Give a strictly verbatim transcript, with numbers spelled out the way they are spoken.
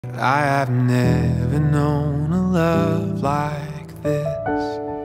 I have never known a love like this.